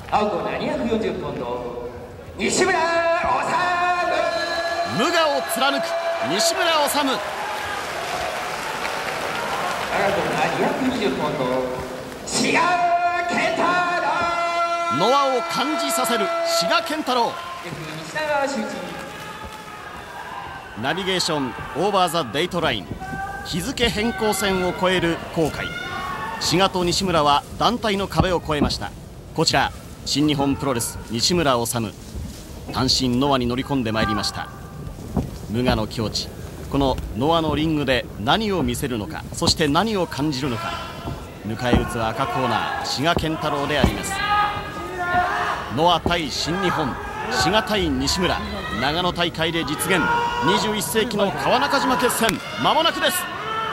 アウト740ポンド西村治。 無我を貫く西村治。 アウト220ポンド志賀健太郎。 ノアを感じさせる志賀健太郎。 西永周知。 ナビゲーションオーバーザデイトライン、日付変更線を越える航海。志賀と西村は団体の壁を越えました。こちら新日本プロレス西村治、単身ノアに乗り込んでまいりました。無我の境地、このノアのリングで何を見せるのか、そして何を感じるのか。迎え撃つは赤コーナー志賀健太郎であります。ノア対新日本、志賀対西村、長野大会で実現。21世紀の川中島決戦、まもなくです。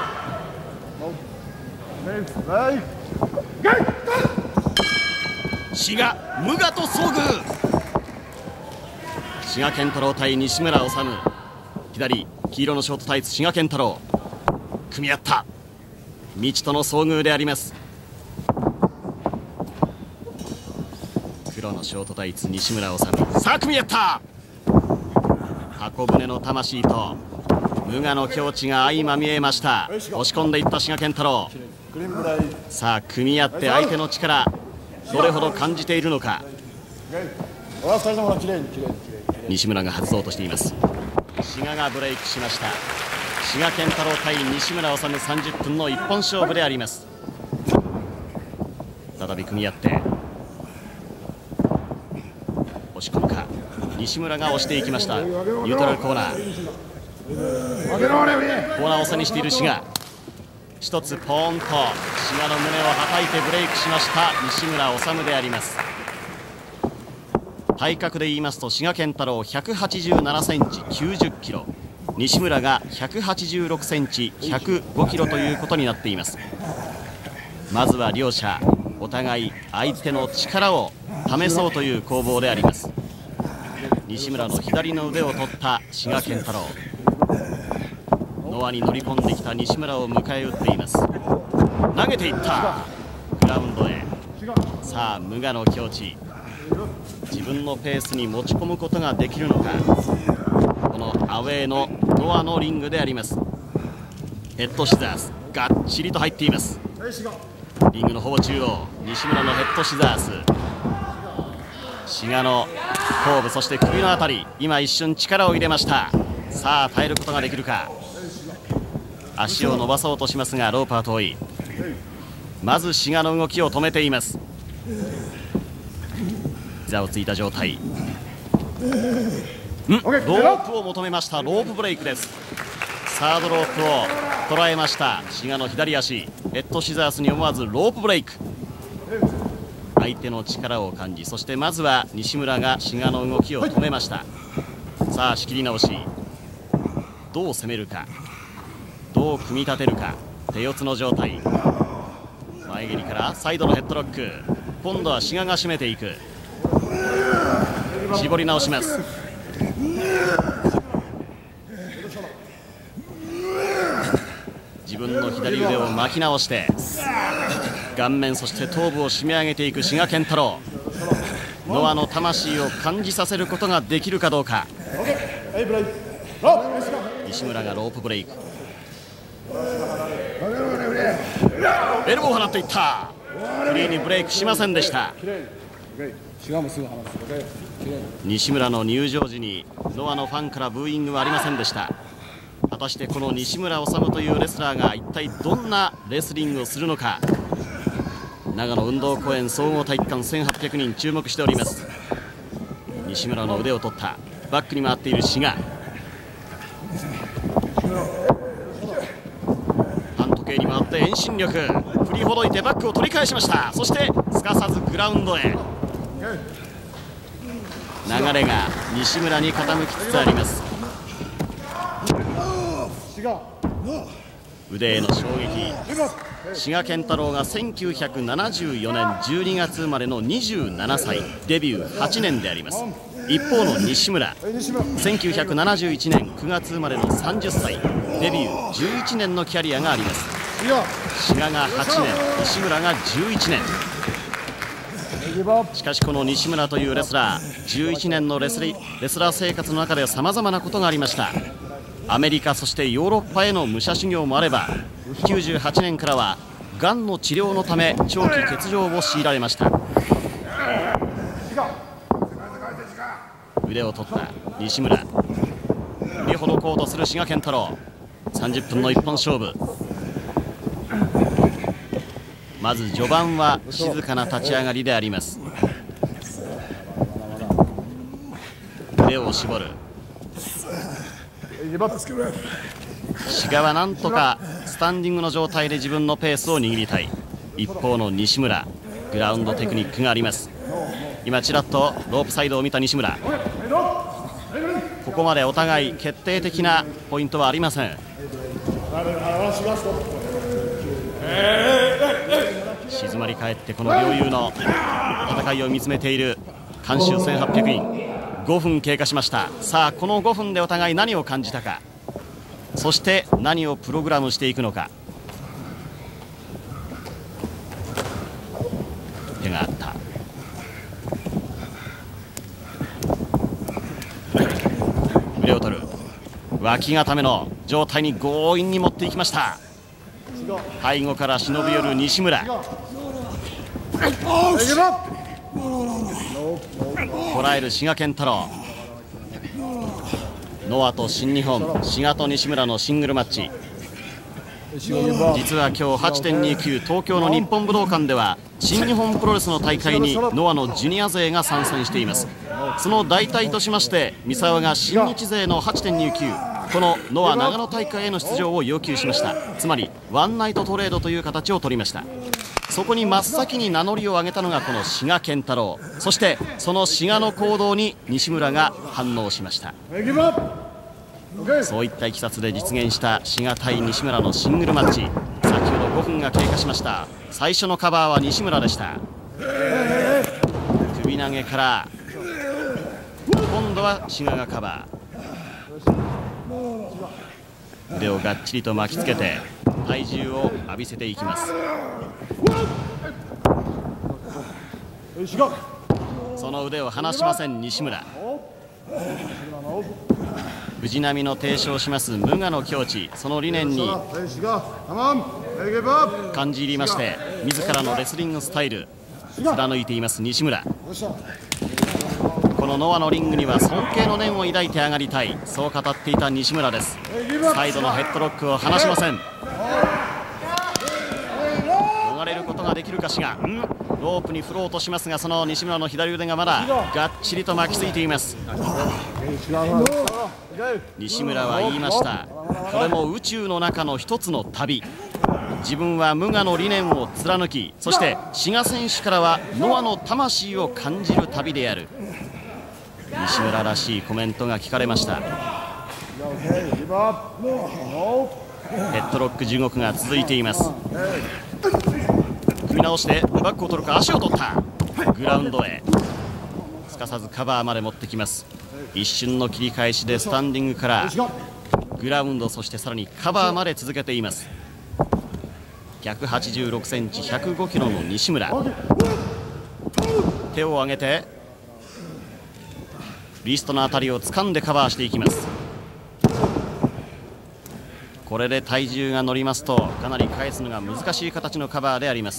志賀無我と遭遇。志賀健太郎対西村治。左黄色のショートタイツ志賀健太郎、組み合った未知との遭遇であります。黒のショートタイツ西村治、さあ組み合った。箱舟の魂と無我の境地が相まみえました。押し込んでいった志賀健太郎。さあ組み合って相手の力どれほど感じているのか。西村が外そうとしています。志賀がブレイクしました。志賀健太郎対西村治、30分の一本勝負であります。再び組み合って押し込むか。西村が押していきました。ニュートラルコーナー、コーナーを背にしている志賀、一つポーンと志賀の胸をはたいてブレイクしました西村治であります。体格で言いますと志賀健太郎187センチ90キロ、西村が186センチ105キロということになっています。まずは両者お互い相手の力を試そうという攻防であります。西村の左の腕を取った志賀健太郎、ノアに乗り込んできた西村を迎え撃っています。投げていったグラウンドへ。さあ無我の境地、自分のペースに持ち込むことができるのか。このアウェーのノアのリングであります。ヘッドシザースがっちりと入っています。リングのほぼ中央、西村のヘッドシザース、志賀の頭部そして首のあたり、今一瞬力を入れました。さあ耐えることができるか。足を伸ばそうとしますがロープは遠い。まず志賀の動きを止めています。膝をついた状態、ロープを求めました。ロープブレイクです。サードロープを捉えました志賀の左足、ヘッドシザースに思わずロープブレイク。相手の力を感じ、そしてまずは西村が志賀の動きを止めました。さあ仕切り直し、どう攻めるか、どう組み立てるか。手四つの状態、前蹴りからサイドのヘッドロック、今度は志賀が締めていく。絞り直します。自分の左腕を巻き直して顔面そして頭部を締め上げていく志賀健太郎。ノアの魂を感じさせることができるかどうか。西村がロープブレイク、エルボーを放っていった。フリーにブレイクしませんでした。西村の入場時にノアのファンからブーイングはありませんでした。果たしてこの西村治というレスラーが一体どんなレスリングをするのか。長野運動公園総合体育館1800人注目しております。西村の腕を取った、バックに回っている志賀、半時計に回って遠心力振りほどいてバックを取り返しました。そしてすかさずグラウンドへ。流れが西村に傾きつつあります。腕への衝撃、志賀健太郎が1974年12月生まれの27歳、デビュー8年であります。一方の西村、1971年9月生まれの30歳、デビュー11年のキャリアがあります。志賀が8年、西村が11年。 しかしこの西村というレスラー、11年のレスラー生活の中でさまざまなことがありました。アメリカそしてヨーロッパへの武者修行もあれば、98年からはがんの治療のため長期欠場を強いられました。腕を取った西村、振りほどこうとする志賀健太郎。30分の一本勝負。まず序盤は静かな立ち上がりであります。腕を絞る志賀はなんとかスタンディングの状態で自分のペースを握りたい。一方の西村、グラウンドテクニックがあります。今ちらっとロープサイドを見た西村、ここまでお互い決定的なポイントはありません。静まり返ってこの両雄の戦いを見つめている観衆1800人。5分経過しました。さあこの5分でお互い何を感じたか、そして何をプログラムしていくのか。手があった。腕を取る、脇固めの状態に強引に持っていきました。背後から忍び寄る西村、こらえる志賀健太郎。ノアと新日本、志賀と西村のシングルマッチ。実は今日 8.29 東京の日本武道館では新日本プロレスの大会にノアのジュニア勢が参戦しています。その代替としまして三沢が新日勢の 8.29 このノア長野大会への出場を要求しました。つまりワンナイトトレードという形を取りました。そこに真っ先に名乗りを上げたのがこの志賀健太郎、そしてその志賀の行動に西村が反応しました。そういったいきさつで実現した志賀対西村のシングルマッチ。先ほど5分が経過しました。最初のカバーは西村でした。首投げから今度は志賀がカバー。腕をがっちりと巻きつけて体重を浴びせていきます。その腕を離しません西村。藤波の提唱します無我の境地、その理念に感じ入りまして自らのレスリングスタイル貫いています西村。このノアのリングには尊敬の念を抱いて上がりたい、そう語っていた西村です。サイドのヘッドロックを離しません。逃れることができるか志賀、ロープに振ろうとしますが、その西村の左腕がまだがっちりと巻きついています。西村は言いました。これも宇宙の中の一つの旅。自分は無我の理念を貫き、そして志賀選手からはノアの魂を感じる旅である。西村らしいコメントが聞かれました。ヘッドロック地獄が続いています。組み直してバックを取るか、足を取った。グラウンドへすかさずカバーまで持ってきます。一瞬の切り返しでスタンディングからグラウンド、そしてさらにカバーまで続けています。186センチ105キロの西村、手を上げてリストのあたりを掴んでカバーしていきます。これで体重が乗りますとかなり返すのが難しい形のカバーであります。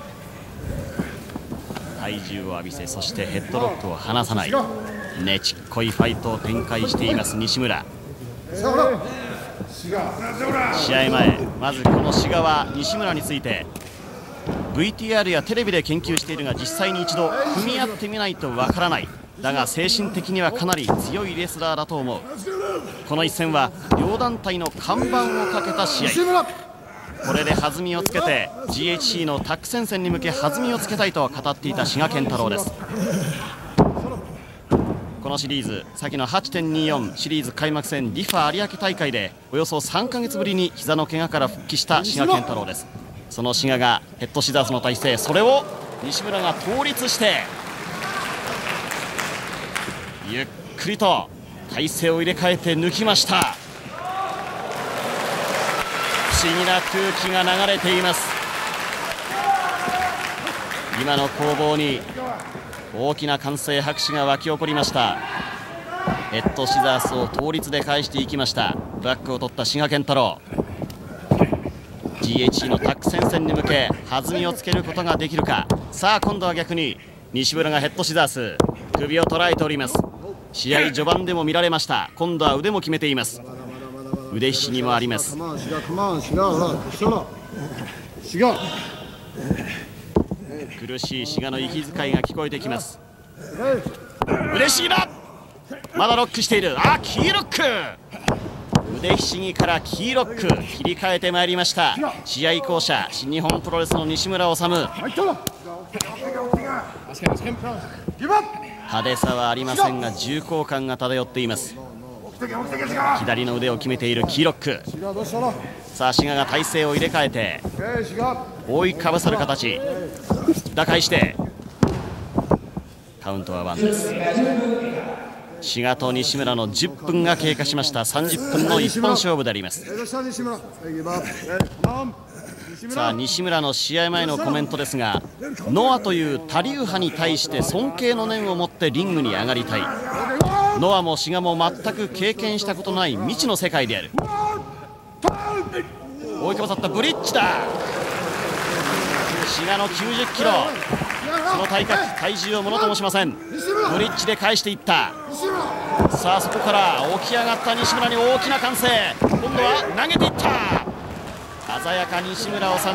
体重を浴びせ、そしてヘッドロックを離さない、ねちっこいファイトを展開しています西村。試合前、まずこの志賀は西村について VTR やテレビで研究しているが、実際に一度組み合ってみないとわからない。だが精神的にはかなり強いレスラーだと思う。この一戦は両団体の看板をかけた試合。これで弾みをつけて GHC のタッグ戦線に向け弾みをつけたいと語っていた志賀健太郎です。このシリーズ、先の 8.24 シリーズ開幕戦リファ有明大会でおよそ3ヶ月ぶりに膝の怪我から復帰した志賀健太郎です。その志賀がヘッドシザースの体勢、それを西村が倒立してゆっくりと体勢を入れ替えて抜きました。不思議な空気が流れています。 今の攻防に大きな歓声拍手が沸き起こりました。ヘッドシザースを倒立で返していきました。バックを取った志賀健太郎。 GHC のタック戦線に向け弾みをつけることができるか。さあ今度は逆に西村がヘッドシザース、首を捉えております。試合序盤でも見られました。今度は腕も決めています。腕ひしぎもあります。苦しい志賀の息遣いが聞こえてきます。腕ひしぎだ。まだロックしている。あ、キーロック。腕ひしぎからキーロック切り替えてまいりました。試合巧者新日本プロレスの西村治。派手さはありませんが重厚感が漂っています。左の腕を決めているキーロック。さあ志賀が体勢を入れ替えて覆いかぶさる形。打開してカウントは1です。志賀と西村の10分が経過しました。30分の一本勝負であります。さあ西村の試合前のコメントですが、ノアという他流派に対して尊敬の念を持ってリングに上がりたい。ノアも志賀も全く経験したことない未知の世界である。追いかぶさったブリッジだ。志賀の90キロ、その体重をものともしません。ブリッジで返していった。さあそこから起き上がった西村に大きな歓声。今度は投げていった。鮮やか西村治。こ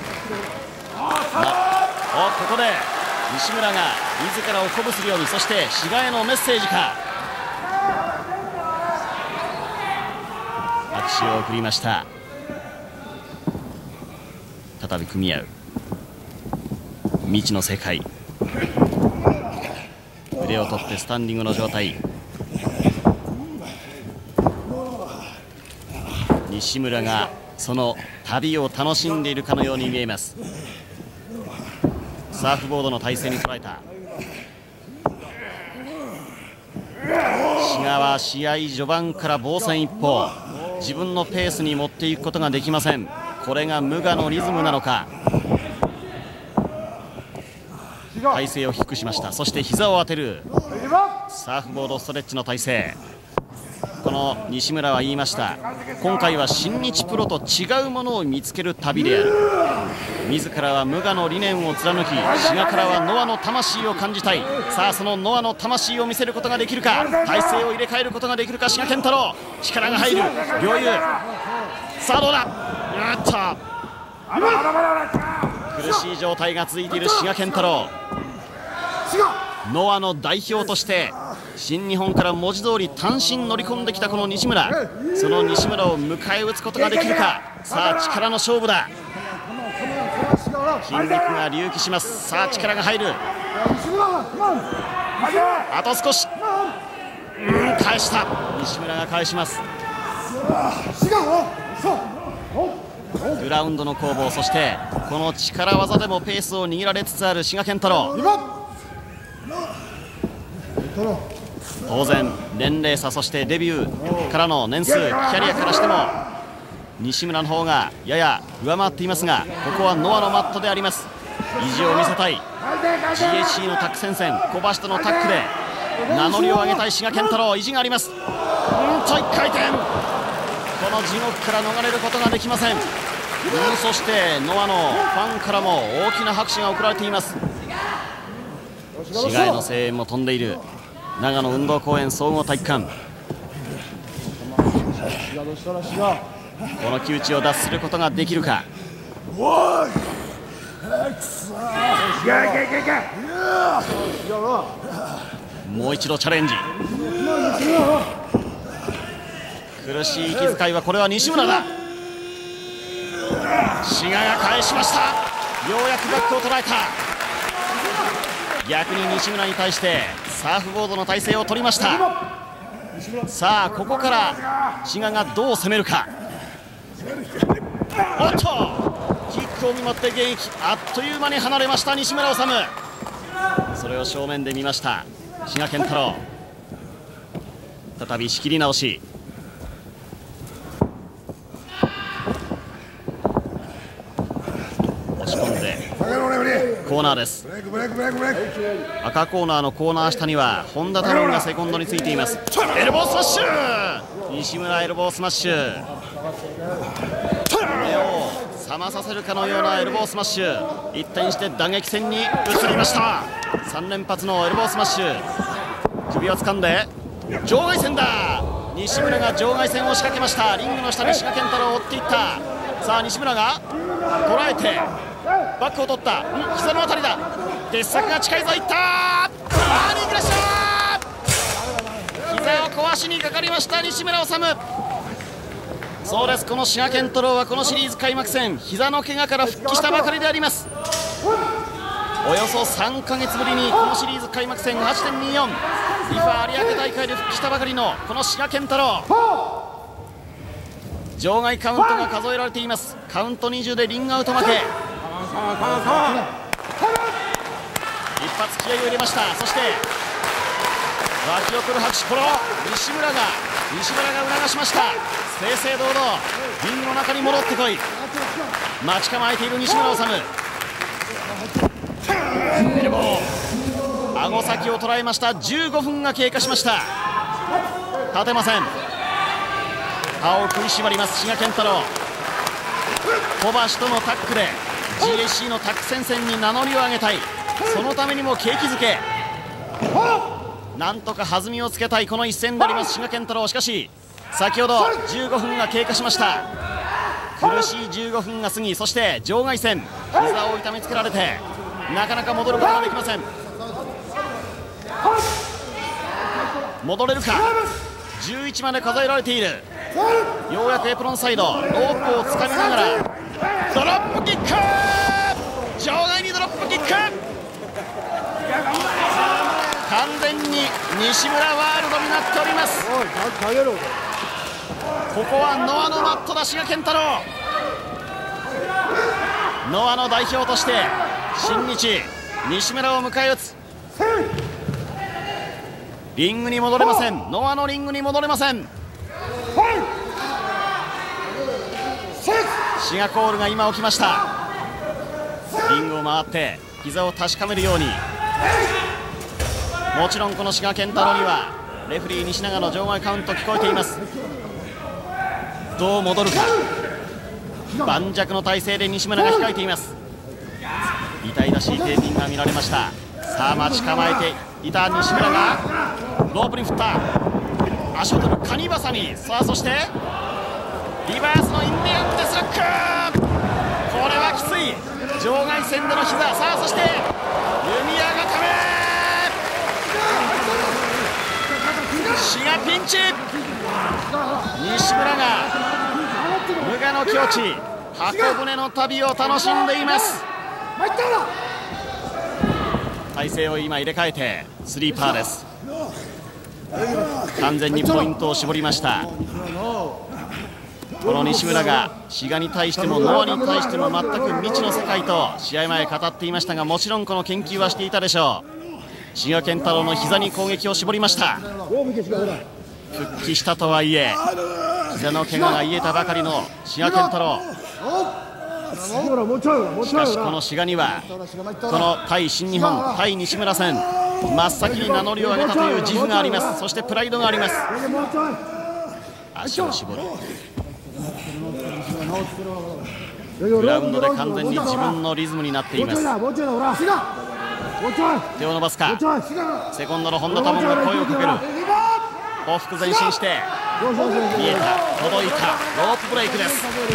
こで西村が自らを鼓舞するように、そして志賀へのメッセージか。拍手を送りました。再び組み合う未知の世界。腕を取ってスタンディングの状態。西村がその旅を楽しんでいるかのように見えます。サーフボードの体勢に捉えた。志賀は試合序盤から防戦一方、自分のペースに持っていくことができません。これが無我のリズムなのか。体勢を低くしました。そして膝を当てるサーフボードストレッチの体勢。この西村は言いました。今回は新日プロと違うものを見つける旅である。自らは無我の理念を貫き、志賀からはノアの魂を感じたい。さあそのノアの魂を見せることができるか。体勢を入れ替えることができるか。志賀健太郎、力が入る両雄。さあどうだ。苦しい状態が続いている志賀健太郎。ノアの代表として新日本から文字通り単身乗り込んできたこの西村、その西村を迎え撃つことができるか。さあ力の勝負だ。筋肉が隆起します。さあ力が入る。あと少し。返した。西村が返します。グラウンドの攻防、そしてこの力技でもペースを握られつつある志賀健太郎。当然年齢差、そしてデビューからの年数、キャリアからしても西村の方がやや上回っていますが、ここはノアのマットであります。意地を見せたい。 GHC のタック戦線、小橋とのタックで名乗りを上げたい志賀健太郎。意地があります。1回転。この地獄から逃れることができません。そしてノアのファンからも大きな拍手が送られています。志賀への声援も飛んでいる長野運動公園総合体育館。この窮地を脱することができるか。もう一度チャレンジ。苦しい息遣いは、これは西村だ。志賀が返しました。ようやくバックを捉えた。逆に西村に対してサーフボードの体勢を取りました。さあここから志賀がどう攻めるか。おっとキックを見舞って現役、あっという間に離れました西村治。それを正面で見ました志賀健太郎。再び仕切り直し。押し込んでコーナーです。赤コーナーのコーナー下には本田太郎がセコンドについています。エルボースマッシュ、西村エルボースマッシュ、目を覚まさせるかのようなエルボースマッシュ、一転して打撃戦に移りました。3連発のエルボースマッシュ、首を掴んで場外戦だ。西村が場外戦を仕掛けました。リングの下に志賀健太郎を追っていった。さあ西村が捉えてバックを取った。膝のあたりだ。傑作が近いぞ。いった。リングラッシャー、膝を壊しにかかりました西村治。そうです、この志賀健太郎はこのシリーズ開幕戦膝の怪我から復帰したばかりであります。およそ3ヶ月ぶりにこのシリーズ開幕戦 8.24 リファ有明大会で復帰したばかりのこの志賀健太郎、場外カウントが数えられています。カウント20でリングアウト負け。一発気合を入れました。そして沸き起こる拍手、この西村が促しました。正々堂々リングの中に戻ってこい。待ち構えている西村治。エルボー、顎先を捉えました。15分が経過しました。立てません。歯を食いしばります志賀健太郎。小橋とのタックで GSC のタック戦線に名乗りを上げたい。そのためにも景気づけ、なんとか弾みをつけたいこの一戦であります志賀健太郎。しかし先ほど15分が経過しました。苦しい15分が過ぎ、そして場外戦、膝を痛めつけられてなかなか戻ることができません。戻れるか。11まで数えられている。ようやくエプロンサイド、ロープをつかみながらドロップキック、場外にドロップキック、完全に西村ワールドになっております。ここはノアのマットだ志賀健太郎。ノアの代表として新日西村を迎え撃つ。リングに戻れません。ノアのリングに戻れません。志賀コールが今起きました。リングを回って膝を確かめるように。もちろんこの志賀健太郎にはレフリー西永の場外カウント聞こえています。どう戻るか。盤石の体勢で西村が控えています。痛々しいテーピングが見られました。さあ待ち構えていた西村がロープに振った。足を取るカニバサミ。さあそしてリバースのインディアンデスロック、これはきつい。場外戦での膝。さあそして弓矢固め、志賀ピンチ。西村が無我の境地、箱舟の旅を楽しんでいます。体勢を今入れ替えてスリーパーです。完全にポイントを絞りました。この西村が志賀に対してもノアに対しても全く未知の世界と試合前語っていましたが、もちろんこの研究はしていたでしょう。志賀健太郎の膝に攻撃を絞りました。復帰したとはいえ膝の怪我が癒えたばかりの志賀健太郎。しかしこの志賀にはこの対新日本対西村戦真っ先に名乗りを上げたという自負があります。そしてプライドがあります。足を絞る。グラウンドで完全に自分のリズムになっています。手を伸ばすか。セコンドの本田多門が声をかける。往復前進して見えた、届いた。ロープブレイクです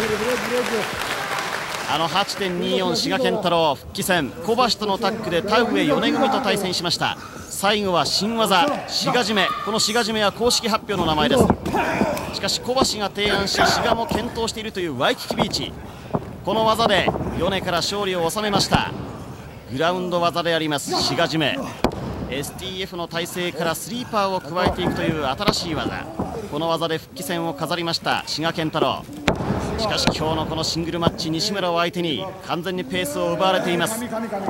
。8.24 志賀健太郎復帰戦、小橋とのタッグで田上米組と対戦しました。最後は新技志賀締め。この志賀締めは公式発表の名前です。しかし小橋が提案し志賀も検討しているというワイキキビーチ、この技で米から勝利を収めました。グラウンド技であります志賀締め。 STF の体勢からスリーパーを加えていくという新しい技、この技で復帰戦を飾りました志賀健太郎。しかし今日のこのシングルマッチ、西村を相手に完全にペースを奪われています。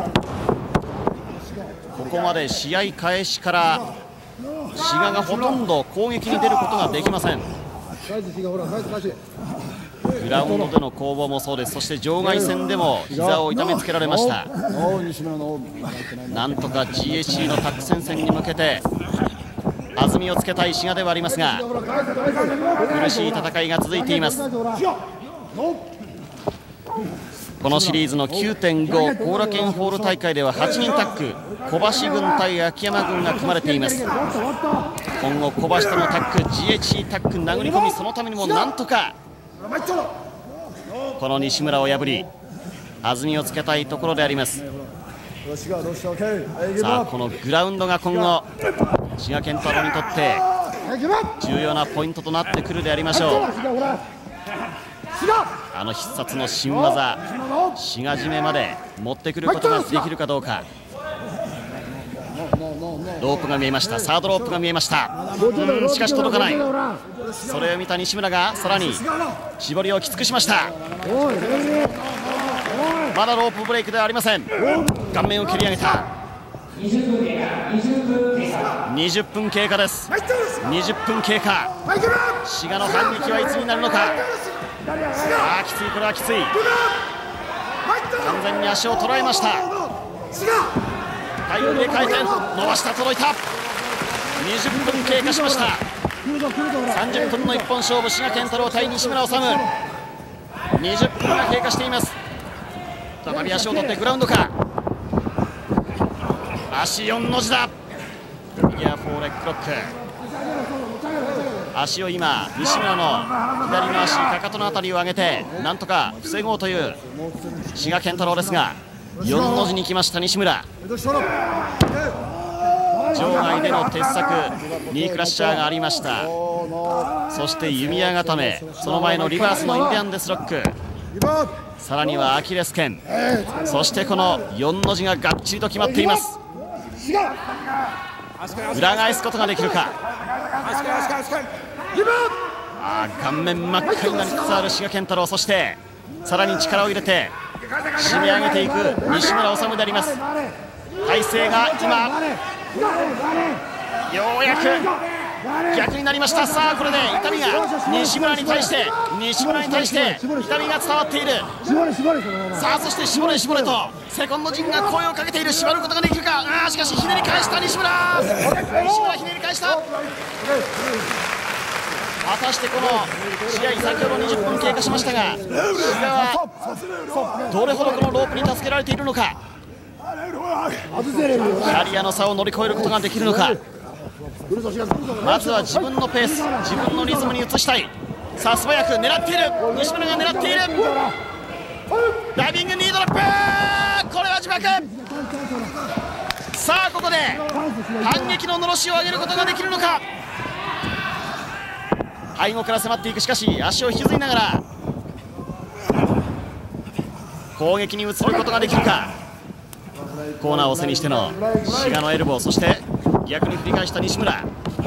ここまで試合開始から志賀がほとんど攻撃に出ることができません。 グラウンドでの攻防もそうです。そして場外戦でも膝を痛めつけられました。なんとか GHC のタッグ戦線に向けて弾みをつけたい滋賀ではありますが、苦しい戦いが続いています。このシリーズの 9.5 後楽園ホール大会では8人タッグ、小橋軍対秋山軍が組まれています。今後小橋とのタッグ、 GHC タッグ殴り込み、そのためにもなんとかこの西村を破り弾みをつけたいところであります。さあこのグラウンドが今後滋賀健太郎にとって重要なポイントとなってくるでありましょう。あの必殺の新技滋賀締めまで持ってくることができるかどうか。ロープが見えました。サードロープが見えました。しかし届かない。それを見た西村がさらに絞りをきつくしました。まだロープブレイクではありません。顔面を蹴り上げた。20分経過です。20分経過。滋賀の反撃はいつになるのか。きつい、これはきつい。完全に足を捉えました。体を入れ替えて伸ばした、届いた。20分経過しました。30分の一本勝負、滋賀健太郎対西村治。20分が経過しています。再び足を取ってグラウンドか。足4の字だ。右アフォーレッグロック。足を今西村の左の足、かかとのあたりを上げてなんとか防ごうという滋賀健太郎ですが、4の字に来ました西村。場外での鉄柵ニークラッシャーがありました。そして弓矢固め、その前のリバースのインディアンデスロック、さらにはアキレス腱、そしてこの4の字ががっちりと決まっています。裏返すことができるか。顔面真っ赤になりつつある滋賀健太郎、そしてさらに力を入れて締め上げていく西村治であります。体勢が今ようやく逆になりました。さあこれで痛みが西村に対して痛みが伝わっている。さあそして絞れ絞れとセコンド陣が声をかけている。縛ることができるか。しかしひねり返した西村ひねり返した。果たしてこの試合、先ほど20分経過しましたが、滋賀はどれほどこのロープに助けられているのか。キャリアの差を乗り越えることができるのか。まずは自分のペース、自分のリズムに移したい。さあ素早く狙っている。西村が狙っている。ダイビングニードロップ、これは自爆。さあここで反撃ののろしを上げることができるのか。背後から迫っていく。しかし足を引きずりながら攻撃に移ることができるか。コーナーを背にしての滋賀のエルボー、そして逆に振り返した西村。こ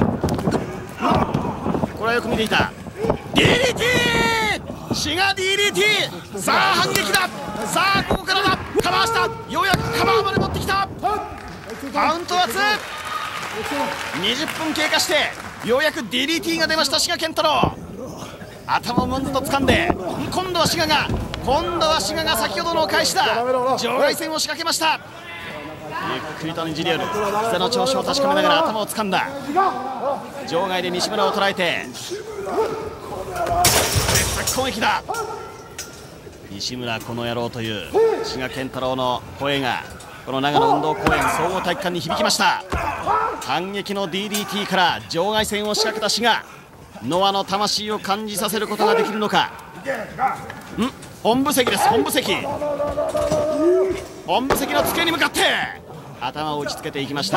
れはよく見ていた。 DDT 滋賀 DDT。 さあ反撃だ。さあここからだ。カバーした。ようやくカバーまで持ってきた。カウントは2。20分経過してようやく DDT が出ました滋賀健太郎。頭をムンと掴んで今度は滋賀が先ほどのお返しだ。場外戦を仕掛けました。ゆっくりとねじり寄る。膝の調子を確かめながら頭を掴んだ。場外で西村を捉えて鉄柵攻撃だ。西村この野郎という滋賀健太郎の声がこの長野運動公園総合体育館に響きました。反撃の DDT から場外戦を仕掛けた滋賀。ノアの魂を感じさせることができるのか。本部席です。本部席の机に向かって頭を打ちつけていきました。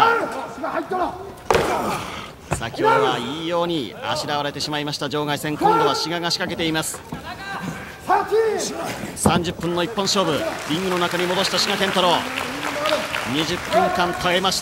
先ほどはいいようにあしらわれてしまいました場外戦。今度は滋賀が仕掛けています。30分の一本勝負、リングの中に戻した滋賀健太郎。20分間耐えました。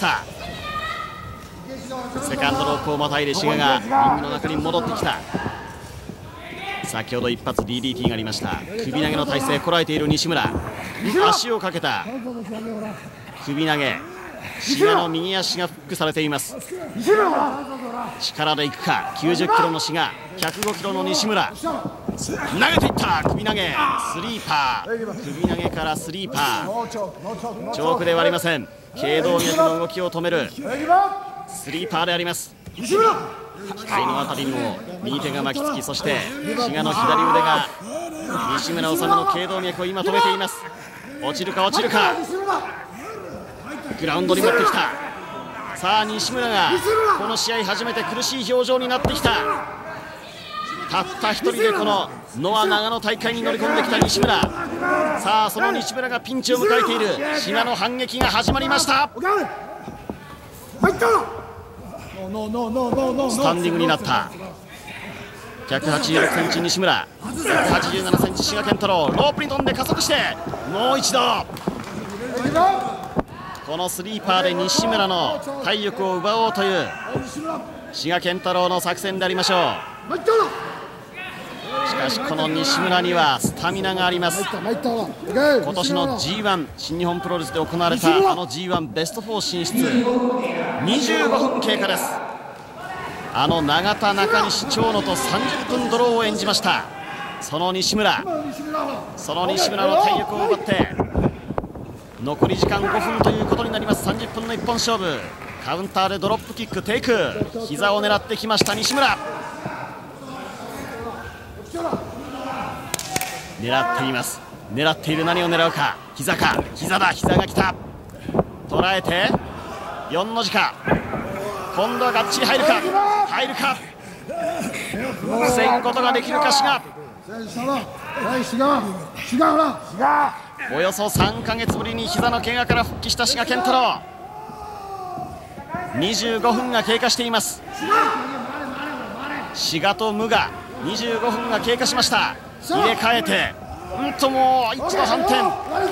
セカンドロープをまたいで滋賀がリングの中に戻ってきた。先ほど一発 DDT がありました。首投げの体勢こらえている西村。足をかけた首投げ。滋賀の右足がフックされています。力でいくか。90キロの滋賀、105キロの西村。 投げていった。首投げスリーパー、首投げからスリーパー、チョークではありません。頸動脈の動きを止めるスリーパーであります。額のあたりにも右手が巻きつき、そして志賀の左腕が西村治の頸動脈を今止めています。落ちるか落ちるか、グラウンドに持ってきた。さあ西村がこの試合初めて苦しい表情になってきた。たった一人でこのノア長野大会に乗り込んできた西村。さあその西村がピンチを迎えている。志賀の反撃が始まりました。スタンディングになった。186センチ西村、187センチ志賀健太郎、ロープに飛んで加速してもう一度。このスリーパーで西村の体力を奪おうという志賀健太郎の作戦でありましょう。しかしこの西村にはスタミナがあります。今年の G1 新日本プロレスで行われたあの G1 ベスト4進出、25分経過です。あの永田、中西、長野と30分ドローを演じました。その西村の体力を奪って残り時間5分ということになります。30分の一本勝負、カウンターでドロップキックテイク、膝を狙ってきました西村。狙っています。狙っている。何を狙うか。膝か。膝だ。膝が来た。捉えて4の字か。今度はがっちり入るか。入るか。防ぐことができるか志賀。およそ3ヶ月ぶりに膝の怪我から復帰した志賀健太郎。25分が経過しています。志賀と無我25分が経過しました。入れ替えてもう一度反転。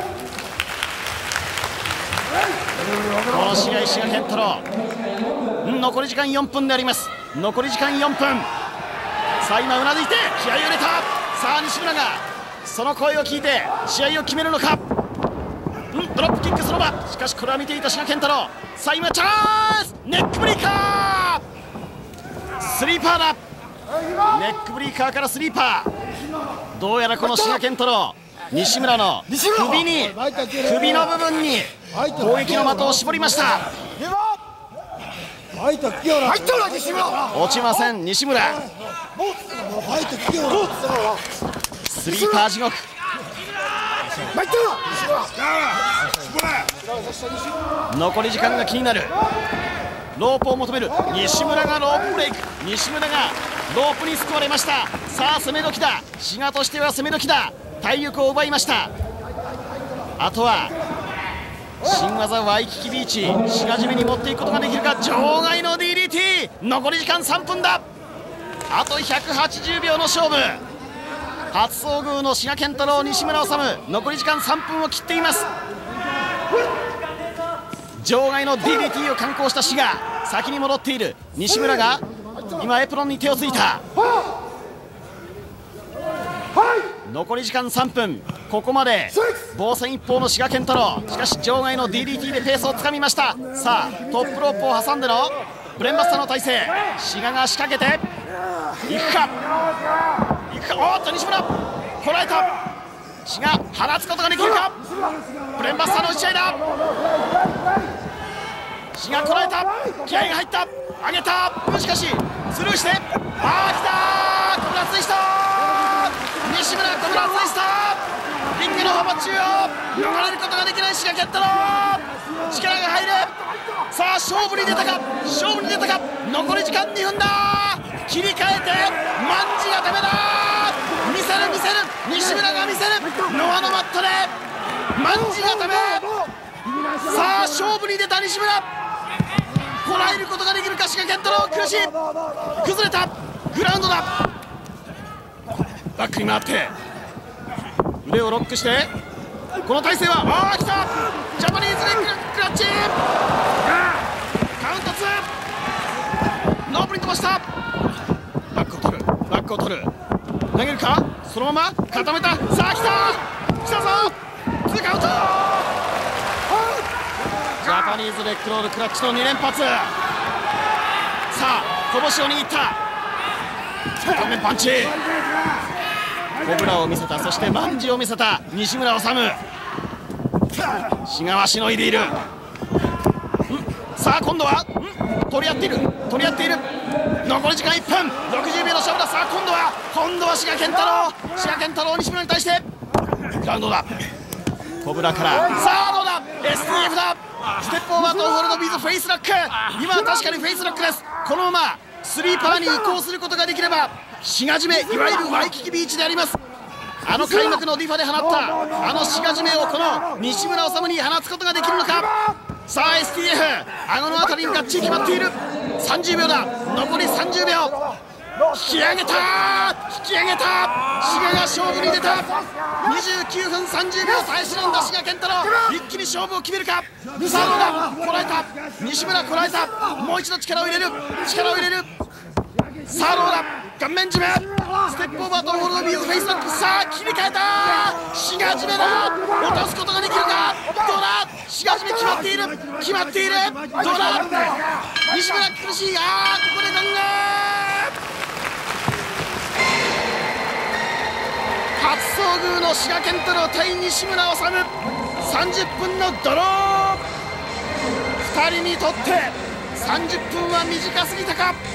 この試合志賀健太郎、残り時間4分であります。残り時間4分。さあ今うなずいて気合を入れた。さあ西村がその声を聞いて試合を決めるのか。ドロップキックその場。しかしこれは見ていた志賀健太郎。さあ今チャンス。ネックブリーカー、スリーパーだ。ネックブリーカーからスリーパー。どうやらこの志賀健太郎、西村の首の部分に攻撃の的を絞りました。落ちません西村。スリーパー地獄。残り時間が気になる。ロープを求める西村がロープブレイク。西村がロープに救われました。さあ攻め時だ。志賀としては攻め時だ。体力を奪いました。あとは新技ワイキキビーチ、志賀締めに持っていくことができるか。場外の DDT。残り時間3分だ。あと180秒の勝負。初遭遇の志賀健太郎、西村治、残り時間3分を切っています。場外の DDT を敢行した志賀、先に戻っている。西村が今エプロンに手をついた。残り時間3分。ここまで防戦一方の志賀健太郎。しかし場外の DDT でペースをつかみました。さあトップロープを挟んでのブレンバスターの体勢。志賀が仕掛けていくか。おっと西村こらえた。志賀放つことができるか。ブレンバスターの打ち合いだ。志賀こらえた。気合が入った。上げた。しかしスルーして、来たー。コブラツイスト。西村コブラツイスト。リングの幅中を逃れることができない志賀健太郎。力が入る。さあ勝負に出たか。残り時間2分だ。切り替えて万事がダメだ。見せる西村が見せる。ノアのマットで万事がダメ。さあ勝負に出た西村。こらえることができるか。志賀健太郎苦しい。崩れた。グラウンドだ。バックに回って腕をロックして、この体勢は来た。ジャパニーズレッグクラッチ。カウント2。ノープに飛ばした。バックを取る。投げるか。そのまま固めた。さあ来たぞ。2カウント。ジャパニーズレッグロールクラッチの2連発。さあ拳を握った。顔面パンチ。 コブラを見せた、そして万事を見せた西村治。志賀はしのいでいる。さあ今度は取り合っている、取り合っている。残り時間1分、60秒の勝負だ。さあ今度は志賀健太郎西村に対してグラウンドだ。コブラからさあどうだ、 STF だ。ステップオーバーとホールドビーズフェイスロック。今は確かにフェイスロックです。このままスリーパーに移行することができれば志賀締め、いわゆるワイキキビーチであります。あの開幕のディファで放ったあの志賀締めをこの西村治に放つことができるのか。さあ STF 顎のあたりにがっちり決まっている。30秒だ、残り30秒。引き上げた、志賀が勝負に出た。29分30秒耐え忍んだ志賀健太郎、一気に勝負を決めるか。さあどうだ、こらえた西村、こらえた。もう一度力を入れる。さあどうだ、顔面締め、ステップオーバーとホールドビーズフェイスロック。さあ切り替えた、志賀締めだ。落とすことができるか。どうだ、志賀締め決まっている。どうだ、西村苦しい。ここでガンガー初遭遇の志賀健太郎対西村治。30分のドロー。2人にとって30分は短すぎたか。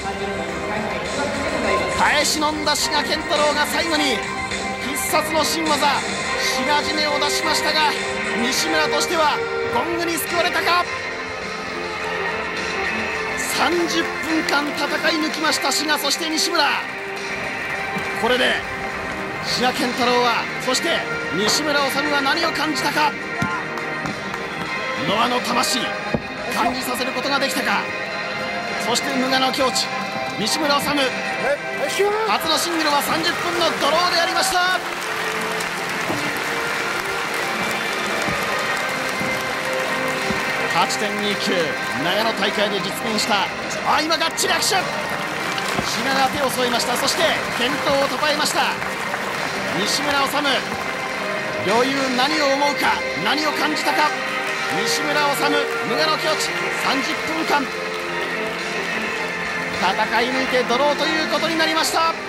耐え忍んだ志賀健太郎が最後に必殺の新技志賀締めを出しましたが、西村としてはゴングに救われたか。30分間戦い抜きました志賀、そして西村。これで志賀健太郎は、そして西村治は何を感じたか。ノアの魂感じさせることができたか。そして無我の境地西村治、初のシングルは30分のドローでありました。8.29 長野大会で実現した。今がっちり握手。志賀が手を添えました。そして健闘をたたえました西村治。両雄何を思うか、何を感じたか。西村治、無我の境地、30分間戦い抜いてドローということになりました。